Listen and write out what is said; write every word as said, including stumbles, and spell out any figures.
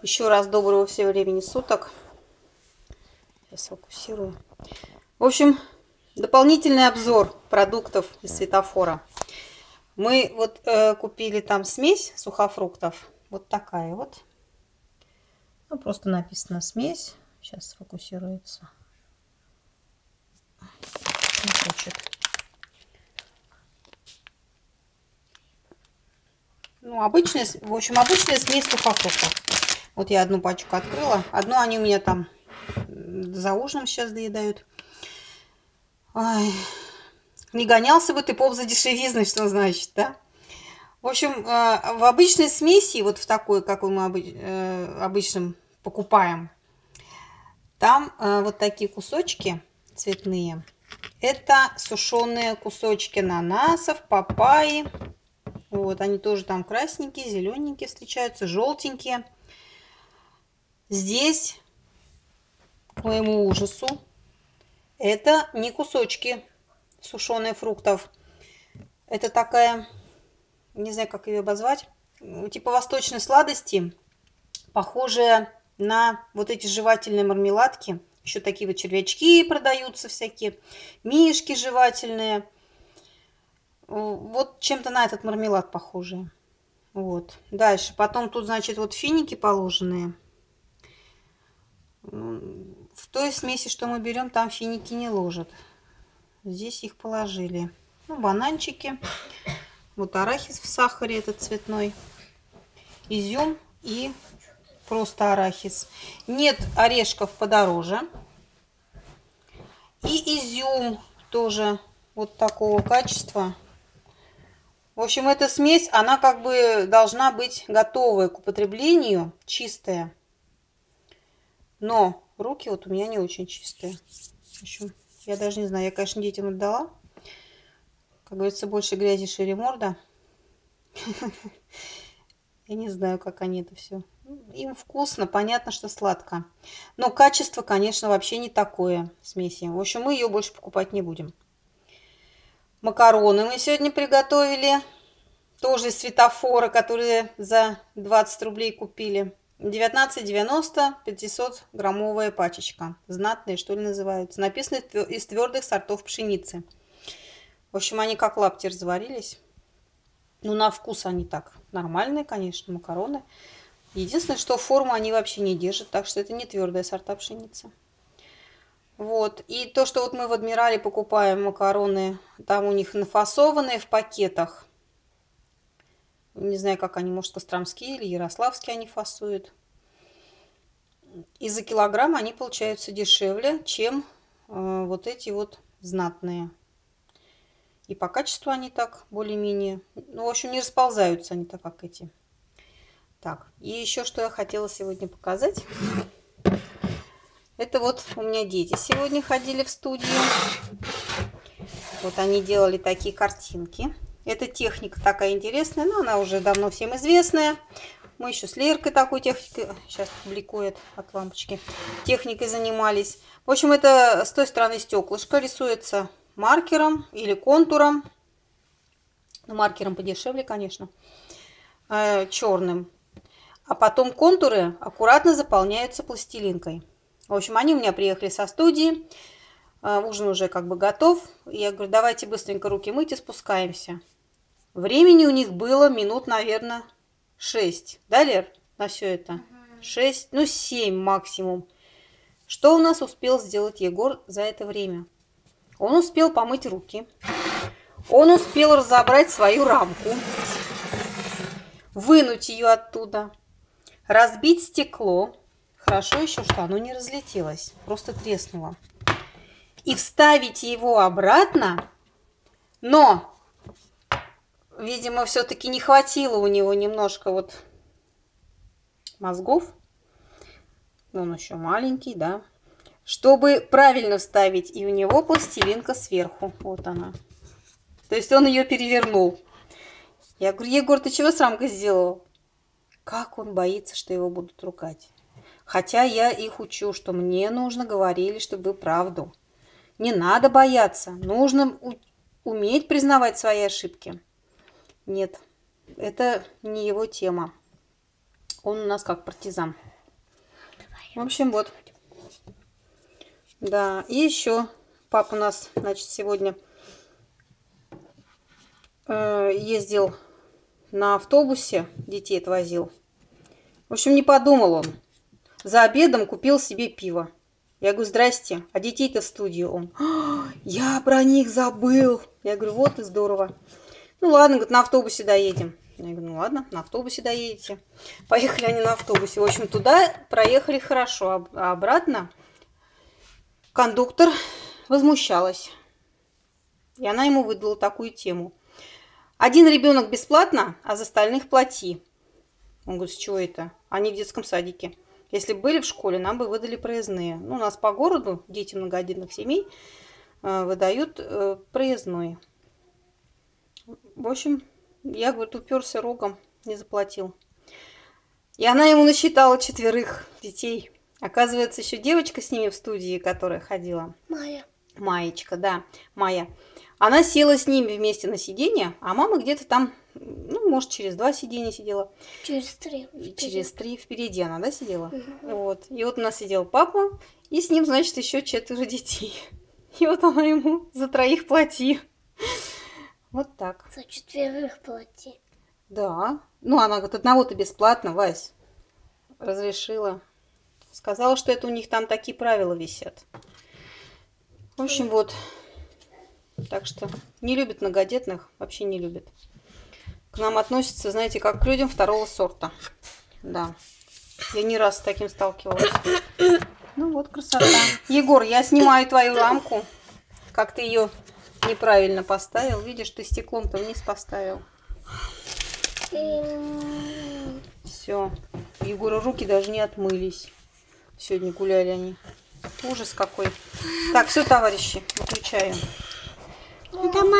Еще раз доброго всего времени суток. Сейчас фокусирую. В общем, дополнительный обзор продуктов из светофора. Мы вот э, купили там смесь сухофруктов. Вот такая вот. Ну, просто написано смесь. Сейчас сфокусируется. Не хочет. Ну, обычная, в общем, обычная смесь сухофруктов. Вот я одну пачку открыла. Одну они у меня там за ужином сейчас доедают. Ой. Не гонялся бы ты, поп, за дешевизной, что значит, да? В общем, в обычной смеси, вот в такой, какой мы обычно покупаем, там вот такие кусочки цветные. Это сушеные кусочки ананасов, папайи. Вот, они тоже там красненькие, зелененькие встречаются, желтенькие. Здесь, к моему ужасу, это не кусочки сушеных фруктов. Это такая, не знаю, как ее обозвать, типа восточной сладости, похожая на вот эти жевательные мармеладки. Еще такие вот червячки продаются всякие, мишки жевательные. Вот чем-то на этот мармелад похожие. Вот. Дальше. Потом тут, значит, вот финики положенные. В той смеси, что мы берем, там финики не ложат. Здесь их положили. Ну, бананчики. Вот арахис в сахаре этот цветной. Изюм и просто арахис. Нет орешков подороже. И изюм тоже вот такого качества. В общем, эта смесь, она как бы должна быть готовая к употреблению, чистая. Но руки вот у меня не очень чистые. В общем, я даже не знаю, я, конечно, детям отдала. Как говорится, больше грязи, шире морда. Я не знаю, как они это все. Им вкусно, понятно, что сладко. Но качество, конечно, вообще не такое смеси. В общем, мы ее больше покупать не будем. Макароны мы сегодня приготовили. Тоже из светофора, которые за двадцать рублей купили. девятнадцать девяносто, пятьсот граммовая пачечка. Знатные, что ли, называются. Написано из твердых сортов пшеницы. В общем, они как лапти разварились. Ну, на вкус они так нормальные, конечно, макароны. Единственное, что форму они вообще не держат, так что это не твердые сорта пшеницы. Вот. И то, что вот мы в Адмирале покупаем макароны, там у них нафасованные в пакетах. Не знаю, как они, может, костромские или ярославские они фасуют. И за килограмм они получаются дешевле, чем э, вот эти вот знатные. И по качеству они так более-менее, ну, в общем, не расползаются они так, как эти. Так, и еще что я хотела сегодня показать. Это вот у меня дети сегодня ходили в студию. Вот они делали такие картинки. Эта техника такая интересная, но она уже давно всем известная. Мы еще с Леркой такой техникой, сейчас публикует от лампочки, техникой занимались. В общем, это с той стороны стеклышко рисуется маркером или контуром. Ну, маркером подешевле, конечно, э, черным. А потом контуры аккуратно заполняются пластилинкой. В общем, они у меня приехали со студии. Э, ужин уже как бы готов. Я говорю, давайте быстренько руки мыть и спускаемся. Времени у них было минут, наверное, шесть. Да, Лер, на все это? шесть, ну семь максимум. Что у нас успел сделать Егор за это время? Он успел помыть руки. Он успел разобрать свою рамку. Вынуть ее оттуда. Разбить стекло. Хорошо еще, что оно не разлетелось. Просто треснуло. И вставить его обратно. Но... Видимо, все-таки не хватило у него немножко вот мозгов. Он еще маленький, да. Чтобы правильно вставить. И у него пластилинка сверху. Вот она. То есть он ее перевернул. Я говорю, Егор, ты чего с рамкой сделал? Как он боится, что его будут ругать. Хотя я их учу, что мне нужно говорили, чтобы правду. Не надо бояться. Нужно уметь признавать свои ошибки. Нет, это не его тема. Он у нас как партизан. В общем, вот. Да, и еще папа у нас, значит, сегодня э, ездил на автобусе, детей отвозил. В общем, не подумал он. За обедом купил себе пиво. Я говорю, здрасте, а детей-то в студию. Он, я про них забыл. Я говорю, вот и здорово. Ну ладно, говорит, на автобусе доедем. Я говорю, ну ладно, на автобусе доедете. Поехали они на автобусе. В общем, туда проехали хорошо, а обратно кондуктор возмущалась. И она ему выдала такую тему. Один ребенок бесплатно, а за остальных плати. Он говорит, с чего это? Они в детском садике. Если бы были в школе, нам бы выдали проездные. Ну, у нас по городу дети многодетных семей э, выдают э, проездной. В общем, я, говорит, уперся рогом, не заплатил. И она ему насчитала четверых детей. Оказывается, еще девочка с ними в студии, которая ходила. Майя. Маечка, да, Майя. Она села с ними вместе на сиденье, а мама где-то там, ну, может, через два сиденья сидела. Через три. Впереди. Через три впереди она, да, сидела? Угу. Вот. И вот у нас сидел папа, и с ним, значит, еще четверо детей. И вот она ему за троих плати. Вот так. За четверых плати. Да. Ну, она говорит, одного-то бесплатно, Вась. Разрешила. Сказала, что это у них там такие правила висят. В общем, вот. Так что не любят многодетных, вообще не любят. К нам относятся, знаете, как к людям второго сорта. Да. Я не раз с таким сталкивалась. Ну вот, красота. Егор, я снимаю твою рамку. Как ты ее неправильно поставил. Видишь, ты стеклом-то вниз поставил. Все. У Егора руки даже не отмылись. Сегодня гуляли они. Ужас какой. Так, все, товарищи, выключаем. Это